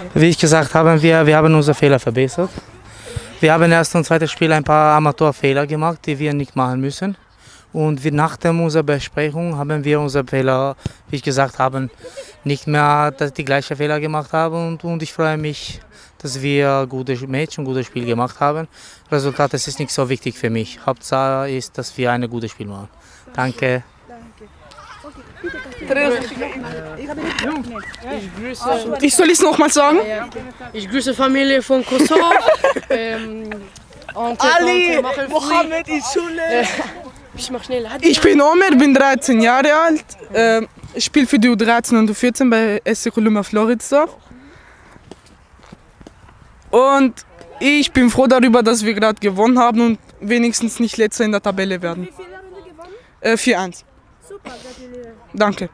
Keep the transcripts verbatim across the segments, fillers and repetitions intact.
Wie ich gesagt habe, wir, wir haben unsere Fehler verbessert. Wir haben im ersten und zweiten Spiel ein paar Amateurfehler gemacht, die wir nicht machen müssen. Und wir, nach der unserer Besprechung haben wir unsere Fehler, wie ich gesagt habe, nicht mehr die gleichen Fehler gemacht haben. Und, und ich freue mich, dass wir gute Match und gutes Spiel gemacht haben. Resultat, das ist nicht so wichtig für mich. Hauptsache ist, dass wir ein gutes Spiel machen. Danke. Ich soll es nochmal sagen? Ich grüße Familie von Kosovo. ähm, Ali, Mohammed, Isule. Ich mach schnell. Ich bin Omer, bin dreizehn Jahre alt. Äh, ich spiele für die U dreizehn und U vierzehn bei S C Columba Floridsdorf. Und ich bin froh darüber, dass wir gerade gewonnen haben und wenigstens nicht Letzter in der Tabelle werden. Wie viel haben wir gewonnen? Äh, vier eins. Super, gratuliere. Danke.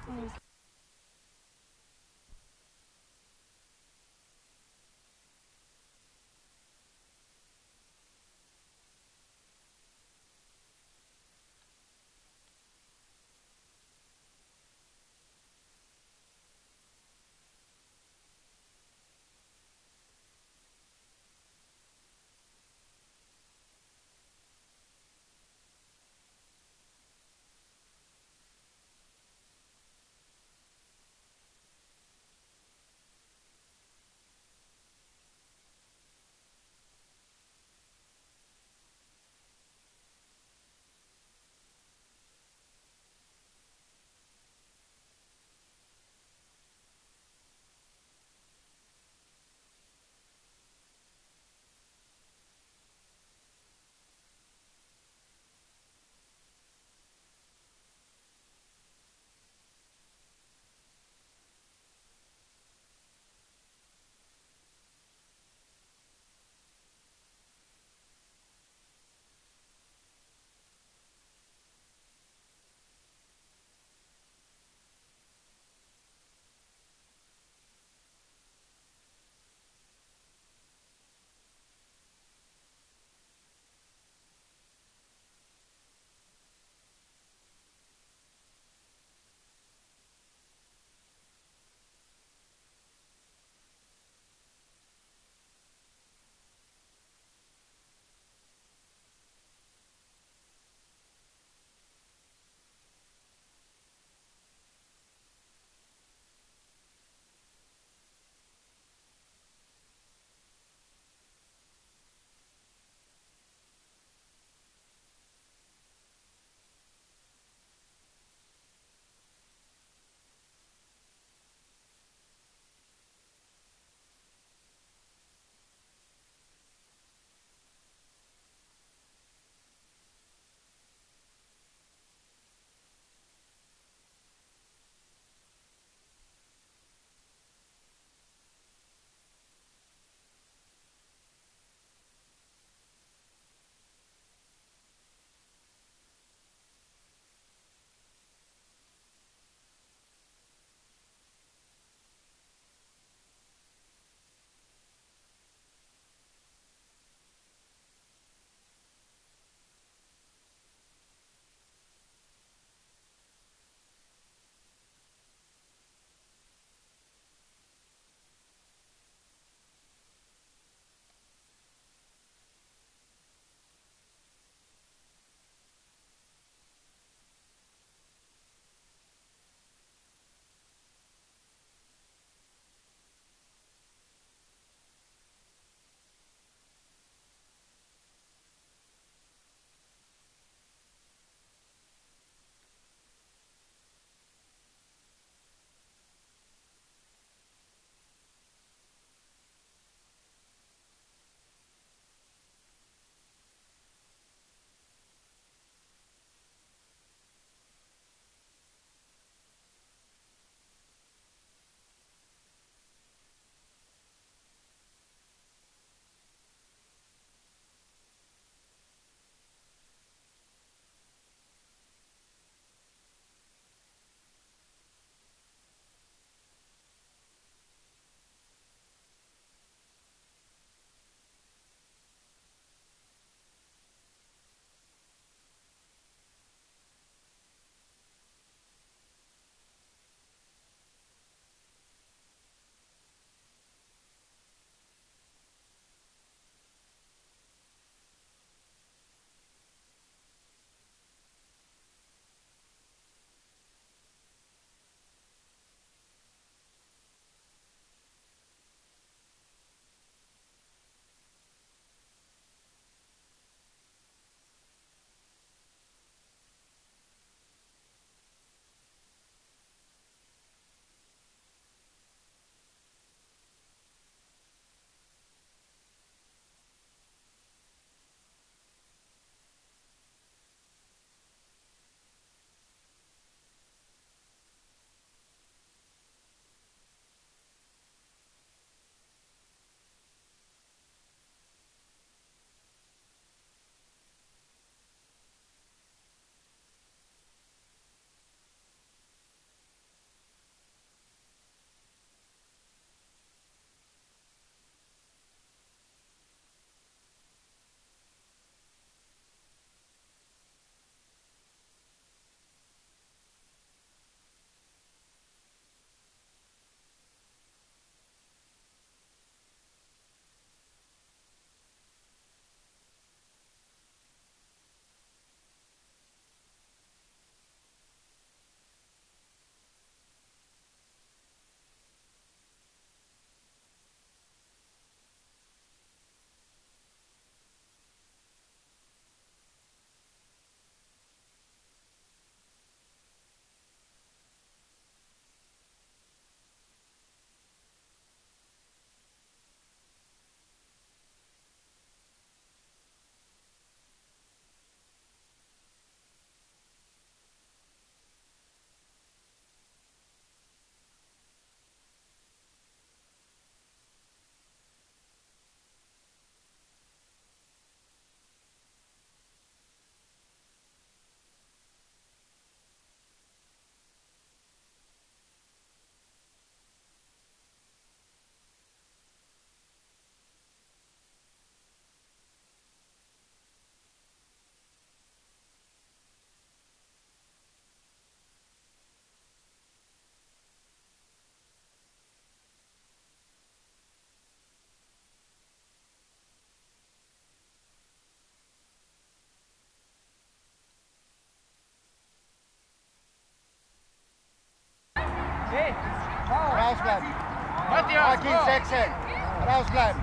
Rausbleiben. Matthias, Sechse. Rausbleiben.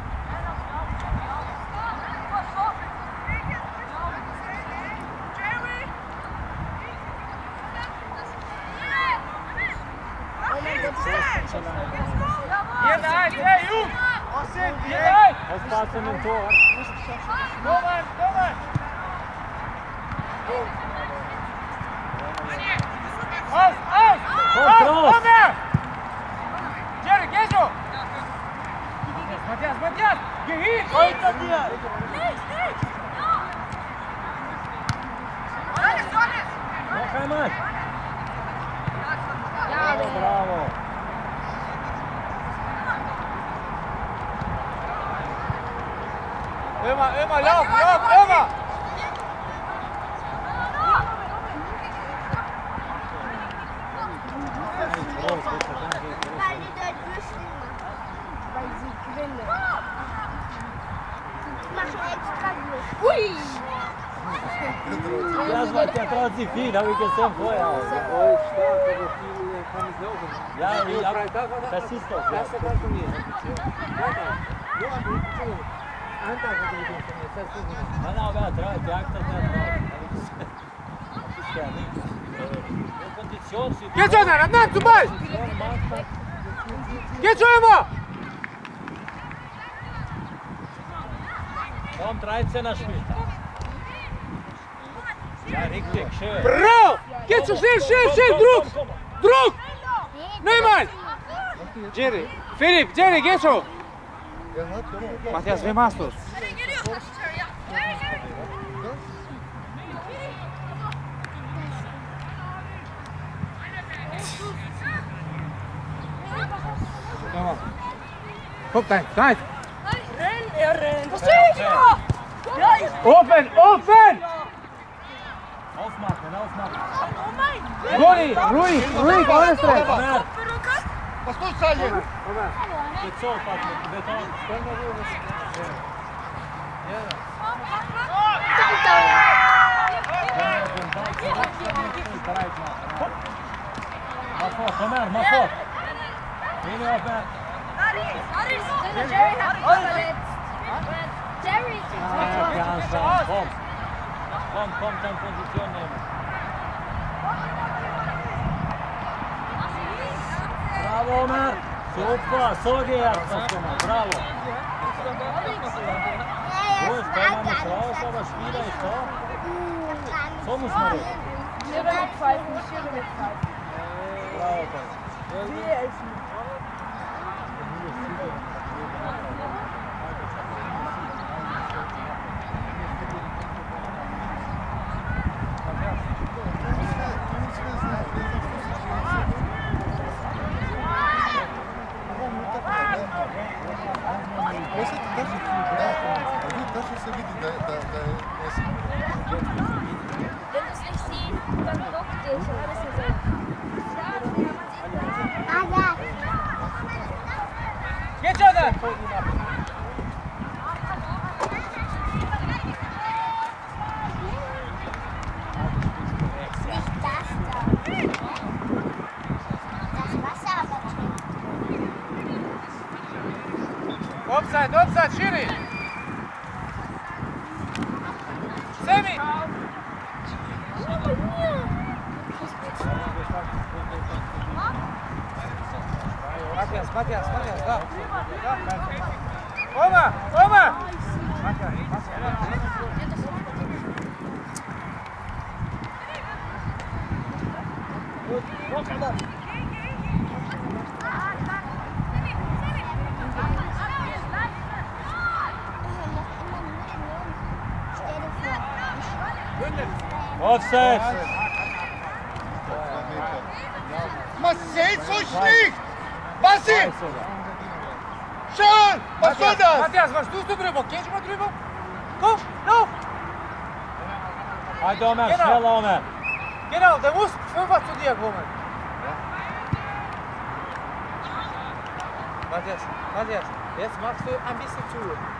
Hier rein, hey Jungs! Was sind die? Hier rein! Aufpassen im Tor. Kommen, kommen! Aus, aus! Aus, komm her! Jerry, geh so! Matthias, Matthias! Geh hin! Hinter dir! Links, links! Alles, alles! Noch einmal! Bravo, bravo! Immer, immer, lauf, lauf, immer! Weil die dort Würstchen machen. Weil sie grillen. Die machen extra Würstchen. Ui! Ja, so, der traut sich viel, habe ich gesehen vorher. Oh, stark, aber viel kann ich laufen. Ja, ja, das ist doch. Das ist doch von mir. Nein, aber er trägt, der hat das nicht drauf. Das ist ja nichts. Die Kondition sieht... Geht schon, Adnan, zum Ball! Geht schon immer! Komm, dreizehner spielt. Ja, richtig, schön. Bravo! Geht schon, schnell, schnell, schnell, Druck! Druck! Nein, Jerry, Philipp, Jerry, geh schon! Matthias, wem machst du? Guck, dein, dein! Renn, er rennt! Was ist das? Open, open! Aufmachen, aufmachen! Oh mein! Ruhig, ruhig, ruhig, alles recht! Was tust du hier? Geht so, Patrick, Beton. Mach vor, komm her, mach vor! Willi auf her! Jerry hat verletzt. Jerry ist Ah, ja, komm! Komm, komm, deine Position nehmen! Bravo, Omer! Super, so gehört das gemacht, bravo! Gut, kann man nicht raus, aber Spieler ist da. So muss man reden. Schirre mit Pfeifen, Schirre mit Pfeifen. Bravo, Wir helfen. Wenn du es nicht siehst, dann guck dich. Aber das ist so. Ah ja. Geht schon dann! Nicht das da. Das Wasser aber trinken. Offside, Offside, Schiri! Semi! Matthias, Matthias, Matthias, da! Oma, Oma! Matthias, Gut, komm, komm, komm! Offside! Man sieht so schlicht! Basti! Schön! Was soll das? Matthias, was tust du drüber? Gehst du mal drüber? Komm, lauf! Halt, Omer, Genau. schnell, Omer! Genau, der muss fünfer zu dir kommen. Matthias, Matthias, jetzt machst du ein bisschen zu.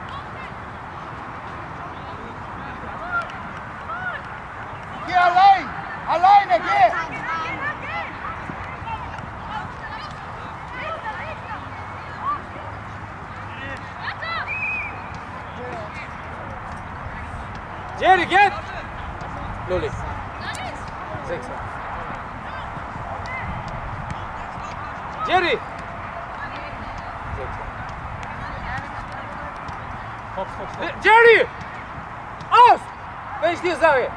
Geh allein! Alleine, geh! Jerry, geht! Loli. Sechser. Jerry! Sechser. Stopp, stopp, stopp. Jerry! Aus! Wenn ich dir sage.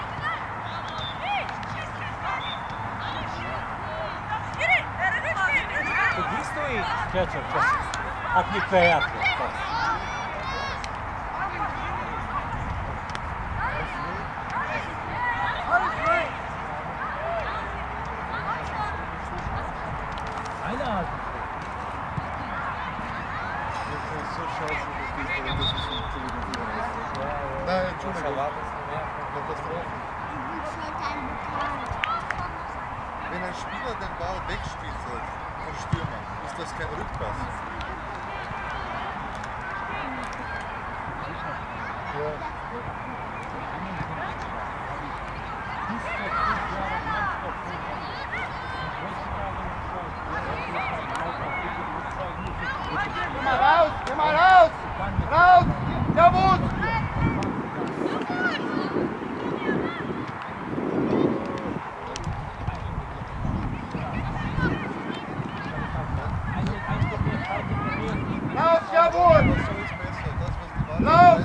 Побіг стоїть. Кетчуп, от неприятно. Nein, Entschuldigung. Katastrophe. Wenn ein Spieler den Ball wegspielt vom Stürmer, ist das kein Rückpass. Ja. Geh mal raus, geh mal raus! Raus! Jawohl! Raus, jawohl! Lauf!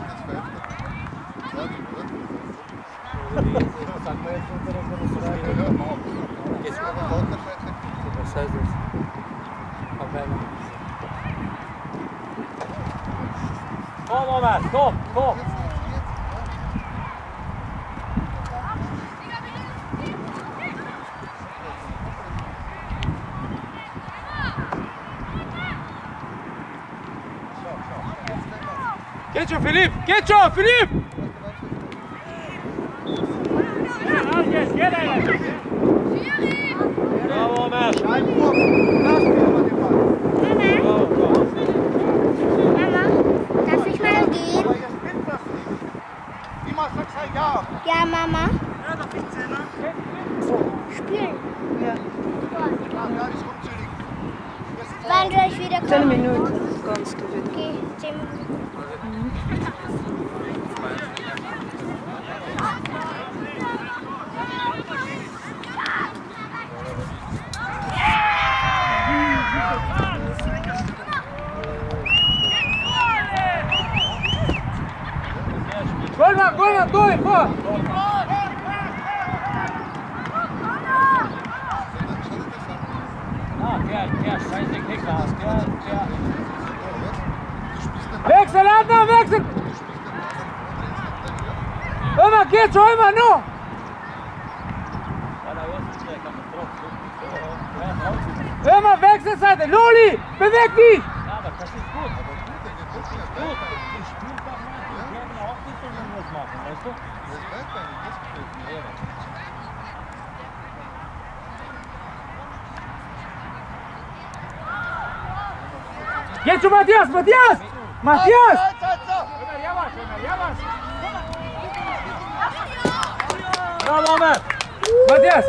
Komm, Omar, komm, komm! Geht schon, Philipp! Geht schon, Philipp! Bravo, Omar! Einwurf! Lass mir mal den Ball! Mama, darf ich mal gehen? Aber jetzt nimmt das nicht! Immer sagst du ja! Ja, Mama. Spielen. Ja, ja, ist rumzügig. Wann soll ich wieder Zehn kommen? Minuten kommst du wieder. Okay, zehn Minuten. Goldmann, Goldmann, durch, vor! Wechsel, Adler, wechsel! Immer, geht schon, immer, nur! Immer, Wechselseite, Loli, beweg dich! Ja, aber das ist gut. Gut, ich spiele doch mal, die werden auch nicht so was machen, weißt du? Das bleibt bei mir, das gefällt mir. Geht schon, Matthias, Matthias! Matthias! Zeit, Zeit, Zeit! Bravo, Omar! Matthias!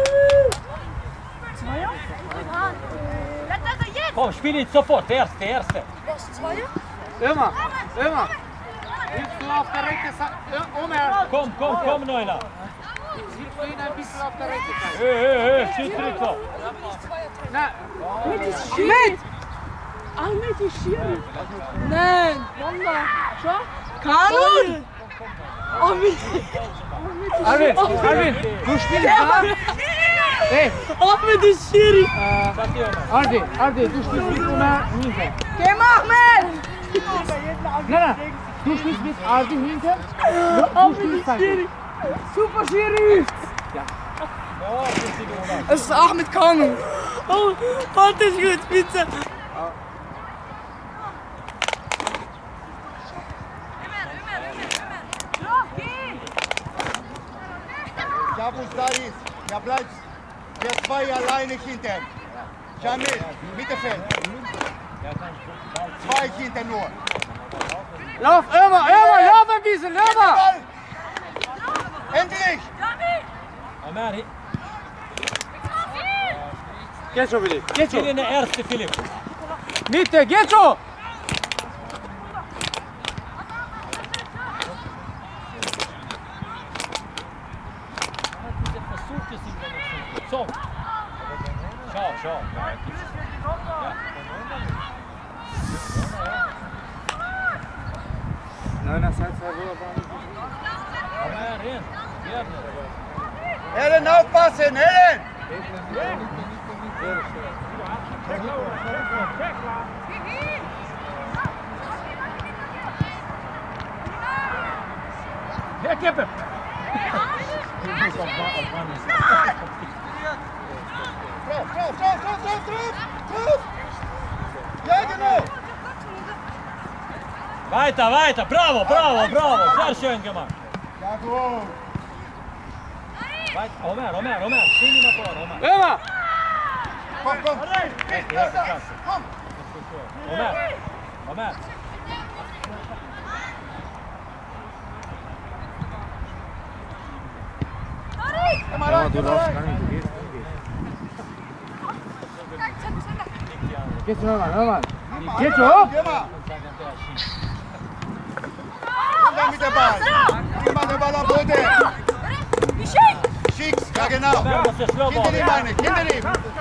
Komm, spiel ihn sofort, der erste, der erste. Immer, immer! Hilfst du auf der rechten Seite? Omar! Komm, komm, komm, Neuner. Hilfst du ihn ein bisschen auf der rechten Seite? Hey, hey, hey, schieß zurück so. Na, Ahmed! Ahmed ist Schiri. Nein, Mama. Schau. Kanun! Ahmed! Arvin, Arvin, du spielst da? Hey, Ahmed ist Schiri. äh, Ardi, Ardi, du spielst mit Omar hinten. Geh mal, Ahmed! Nein, nein, du spielst mit Ardi hinten. Du spielst Schiri. Super Schiri! Es ist Ahmed Kanun. Oh, warte, ist gut, bitte. Ja, wo es da ist. Ja, bleibst. Der zwei alleine hinten. Jamil, Mittelfeld. Zwei hinten nur. Lauf, immer, immer, lauf ein bisschen, lauf! Ball! Endlich! Omar, Geht schon, Philipp, geht spiel schon! in der erste, Philipp. Mitte, geht schon! So. Schau, schau. Neunerseits war wunderbar. Komm her, rein. Gerne. Helen, aufpassen, Helen! Her, Kippe! Drauf, drauf, drauf, drauf, drauf, drauf! Drauf! Ja, genau! Weiter, weiter! Bravo, bravo, bravo! Sehr schön gemacht! Ja, gut! Weiter, Omer, Omer, Omer! Schieb ihn vor, Omer! Immer! Komm, komm! Erste, erste Klasse! Komm! Omer! Omer! Immer rein, Du immer laufst rein! gar nicht, du gehst, du gehst. Gehst du, hör mal, hör mal. Gehst du hoch? Geh mal! Und dann mit dem Ball! Bring mal den Ball am Boden! Schick's, ja genau! Omer, das ist slow Hinter ball! ihm eine, hinter ihm!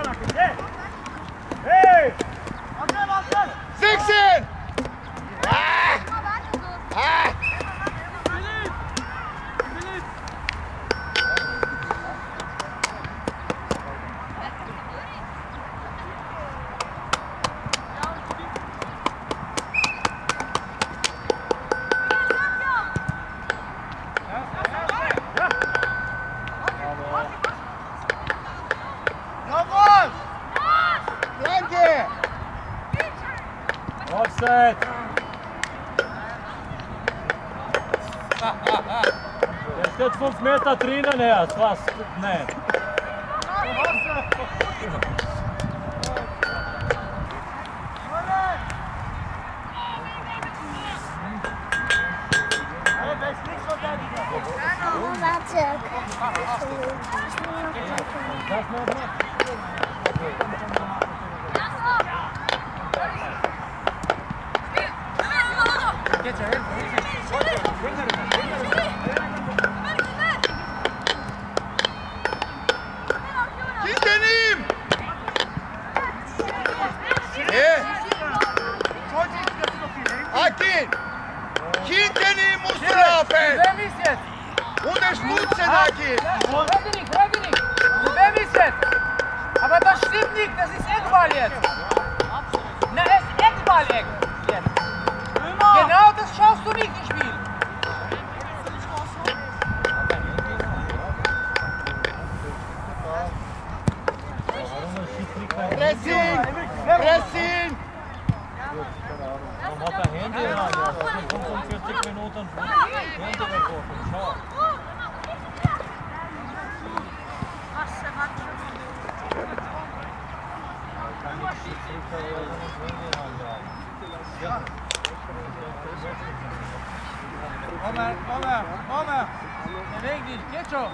sechzehn! Ah! Ah! Jawohl! Flanke! Offset! Der steht fünf Meter drinnen her, fast nicht. Das noch nicht. Hinter ihm! Hey! Akin! Hinter ihm musst du laufen! Wem ist jetzt? Unterstützen, Akin! Rede nicht, rede nicht! Wem ist jetzt? Aber das stimmt nicht, das ist Eckball jetzt! Na, es ist Eckball Eck jetzt! Genau das schaust du nicht im Spiel! Pressing! Pressing! Warum hat er Hände ran? Ja, das sind fünfundvierzig Minuten Hände weggeworfen. Schau. Omer, Omer, Omer! Beweg dich, geht schon!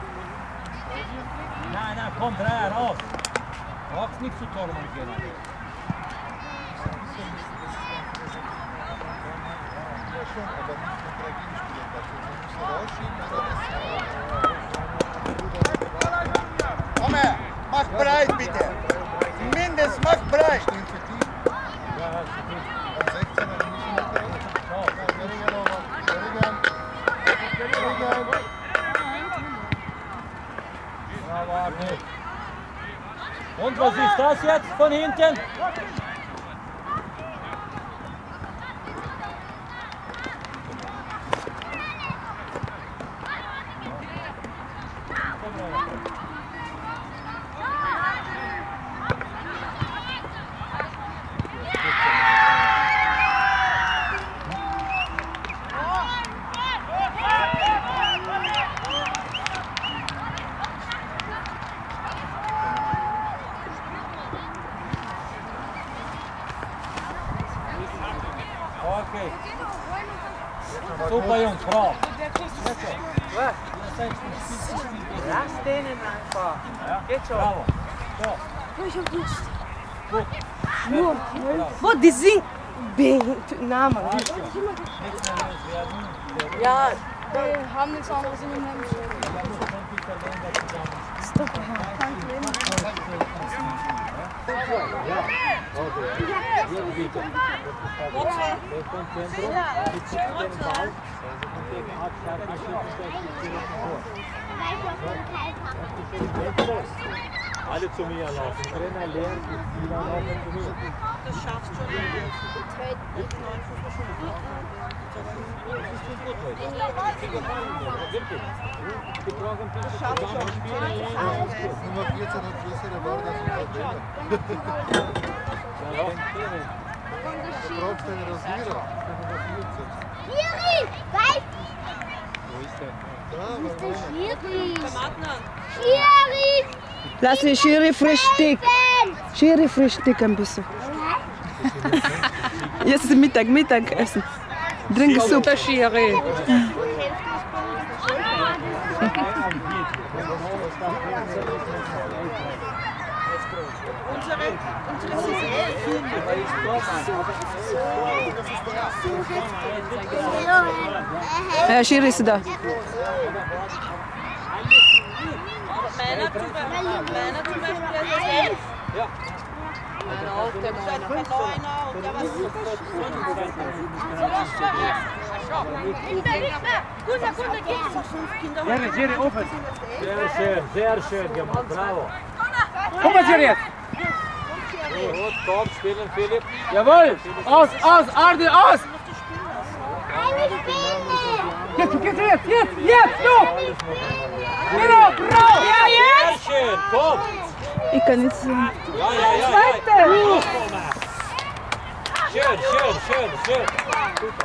Nein, nein, komm, drei raus. Du brauchst nicht zu Tormann gehen. Komm her! Mach breit, bitte! Mindest mach breit! Bravo, Arne. Und was ist das jetzt von hinten? Okay. Super Jungs, bravo. Lass denen einfach! Geht schon! Bravo. So. Ich hab Lust. Nur. Wo, die sind... Name. Nichts nervös werden. Ja, wir haben nichts anderes in dem Leben. Wir haben nur zwanzig Kalender zusammen. Alle zu mir laufen. Trainer lernt, die Spieler laufen zu mir. Das schaffst du schon. Nummer vierzehn hat größere Worte als unser Trainer. Du brauchst einen Rasierer. Schiri! Weiß! Wo ist der? Da, Wo ist der Schiri? Madna. Schiri! Lass den Schiri Frühstück. Schiri Frühstück ein bisschen. Jetzt ist Mittag, Mittagessen. Trink Suppe. Schiri. Ja, Schiri ist da. Meiner zum Beispiel ist elf. Ja. Meiner auch, der ist ein Neuner und der was Jerry, Jerry, offen. Sehr schön, sehr schön gemacht. Bravo. Komm mal, Jerry jetzt. Gut, komm, spielen, Philipp. Jawohl. Aus, aus, Ardi, aus. Jetzt, jetzt, jetzt, jetzt, jetzt, du. Genau, bravo. Ja, jetzt. Sehr schön, komm. Ich kann nicht sehen. Ja, ja, ja. ja. Schön, schön, schön, schön. Super.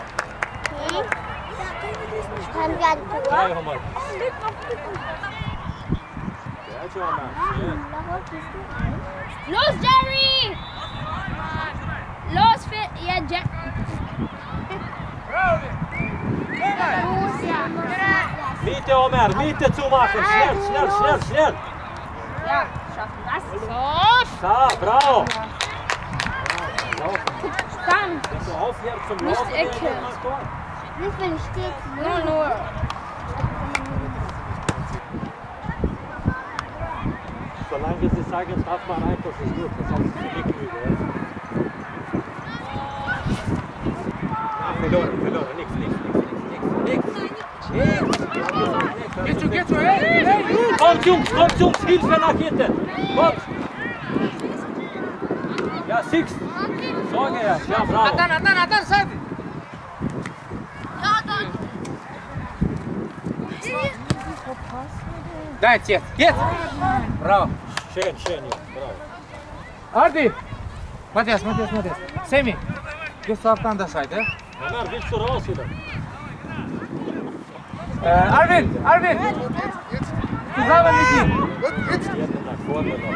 Kann wir ein Tor? Drei haben wir. Ja, schon mal. Schön. Los, Jerry! Los, für ja, Jerry! Mitte, Omer, Mitte zumachen. Schnell, schnell, schnell, schnell. Ja, schaffen das. So. Da, bravo. Dann. Wenn du aufhörst zum Nicht Laufen, Ecke. dann machst du. Wie viel steht? Nur, nur. Solange sie sagen, darf man einfach, ist gut. Das haben sie zurückgeübt. Ja, verloren, verloren. Nix, nix, nix, nix, nix. Geht schon, geht schon, hey, hey, du. Kommt, Jungs, kommt, Jungs, Hilfe nach hinten. Kommt. Ja, Six. Sorge jetzt. Ja, bravo. Adnan, Adnan, Adnan, Seite. Ja, dann. Da jetzt, jetzt, jetzt. Bravo. Schön, schön, Jungs, bravo. Ardi. Matthias, Matthias, Matthias. Semi. Gehst du auf die andere Seite? Omer, willst du raus wieder? Äh, Arvin, Arvin. Zusammen mit ihm. Jetzt nach vorne noch.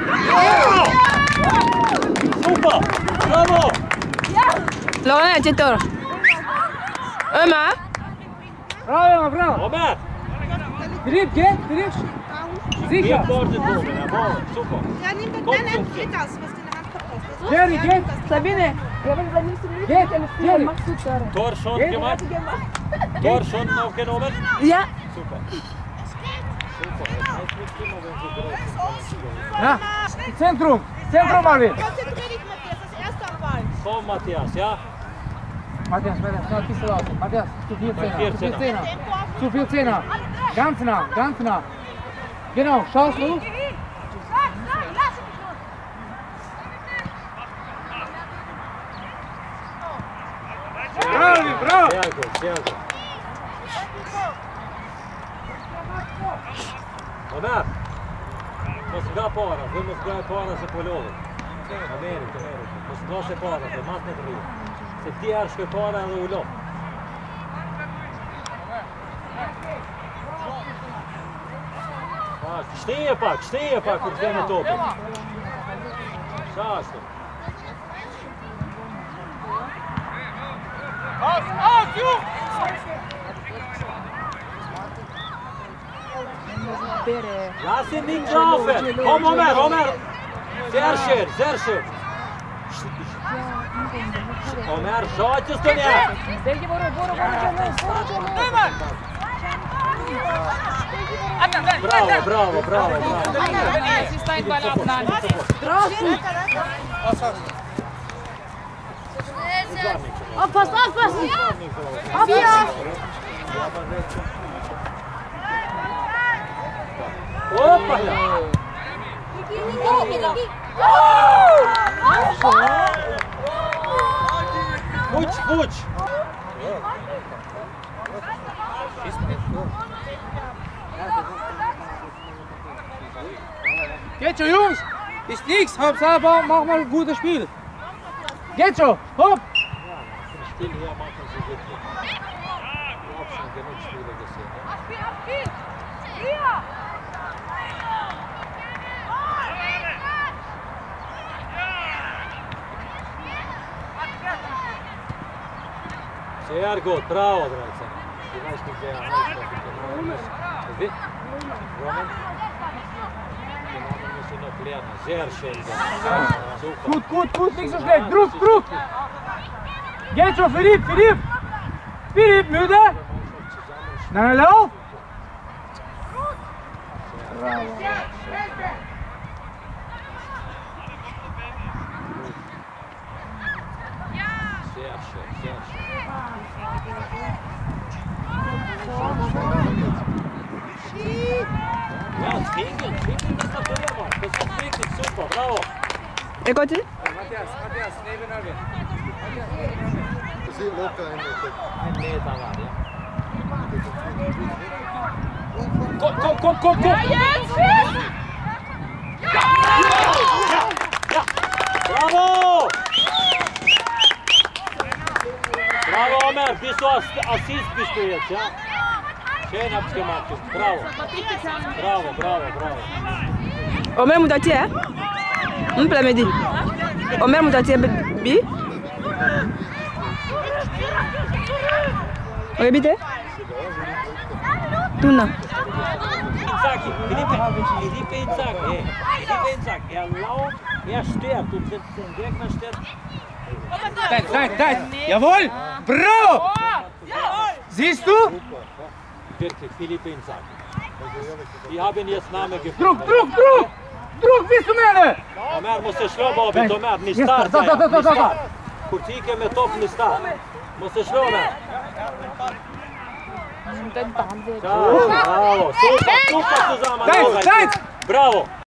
Super, bravo. Lona, Titor. Ömer. Bravo, bravo. Omer. Philipp, geht, Philipp. Sicher. Geht dort oben, jawohl, super. Ja, nimm den Kommt, Ball, Jungs. geht das, was du in der Hand gehabt hast. Jerry, geht. Sabine, ja, wenn du nimmst du nicht Geht, Telefon, Jerry. machst du Tore. Tor schon Geht. gemacht? Tor schon aufgenommen? Ja. Super. Super, es heißt nicht immer, wenn sie draußen Ja, Zentrum, Zentrum, Arvin. Konzentrier dich, Matthias, das erste am Ball. Komm, Matthias, ja? Matthias, Matthias, schnell Kiste raus. Matthias, zu viel Bei Zehner, zu viel vierzehner. Zehner. Zu viel Zehner. Ganz nah, ganz nah. Genau, schaust du? Bravo, bravo. Sehr gut, sehr gut. Omer, Moskva pora, вы Москва пора за полёвы. Америка, Америка. Москва се пора, за мат не друго. Се тиаршко пора за улов. Stehe pak, stehe pak, op zijn het open. Zaast. Aus, aus, Jungs! Lass ihn nicht laufen! Komm, Omer, Omer! Sehr schön, sehr schön! Omer, schaut es du nicht! Bravo, bravo, bravo, bravo. Sie ist ein Ball abnehmen. Aufpassen, aufpassen! Aufpassen! Hoppala! Futsch, futsch! Geht schon, Jungs! Ist nichts, Hauptsache mach mal ein gutes Spiel. Geht schon, hopp! Vom Spiel her machen sie wirklich. Ich habe schon genug Spiele gesehen. Sehr gut, bravo, dreizehn. Ich weiß nicht, wer heißt, was ich genau ist. Wie? Roman? Den Namen muss ich noch lernen. Sehr schön. Super. Gut, gut, gut, nicht so schlecht. Druck, Druck! Geht schon, Philipp, Philipp! Philipp, müde! Nein, lauf! Sehr schön, sehr schön. Ja, Fegel, Fegel ist der Torwart. Das ist wirklich super, bravo. E così? Matthias, Matthias, neben Erwin. Così loca in Ein Meter war, ja. Komm, komm, komm, komm, komm! Bravo! Bravo, Omer, bist du Assist bist du jetzt, ja? Schön hab's gemacht, Jungs. Bravo. Bravo, bravo, bravo. Omer Moutati, hein? On peut la m'aider. Omer Moutati, bi? Oui, bitte? Tuna. Inzaghi, Felipe, Felipe Inzaghi, hey. Felipe Inzaghi, er lauft, er stirbt und wenn der Gegner stirbt. Nein, nein, nein! Jawohl! Bravo! Siehst du? Wirklich, Felipe Inzaghi. Ich habe ihn jetzt Name gefunden. Druck, Druck, Druck! Druck, bist du meine? Omer muss se slå Bobby, Omer, ni start Da, da, da, da, da, da. Kurtike med topp, ni start. Måste slå Omer. Bravo, super, super zusammen. Zeit, Zeit! Bravo!